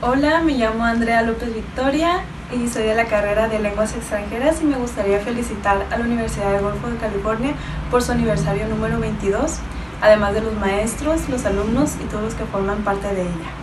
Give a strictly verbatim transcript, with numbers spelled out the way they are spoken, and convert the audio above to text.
Hola, me llamo Andrea López Victoria y soy de la carrera de Lenguas Extranjeras y me gustaría felicitar a la Universidad del Golfo de California por su aniversario número veintidós, además de los maestros, los alumnos y todos los que forman parte de ella.